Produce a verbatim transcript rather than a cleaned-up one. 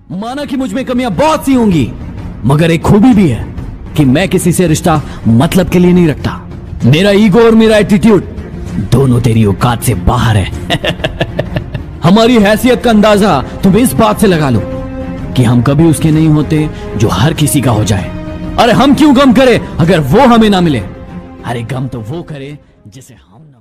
माना कि मुझ में कमियां बहुत सी होंगी, मगर एक खूबी भी है कि मैं किसी से रिश्ता मतलब के लिए नहीं रखता। मेरा ईगो और मेरा एटीट्यूड दोनों तेरी औकात से बाहर है। हमारी हैसियत का अंदाजा तुम इस बात से लगा लो कि हम कभी उसके नहीं होते जो हर किसी का हो जाए। अरे हम क्यों गम करें अगर वो हमें ना मिले? अरे गम तो वो करे जिसे हम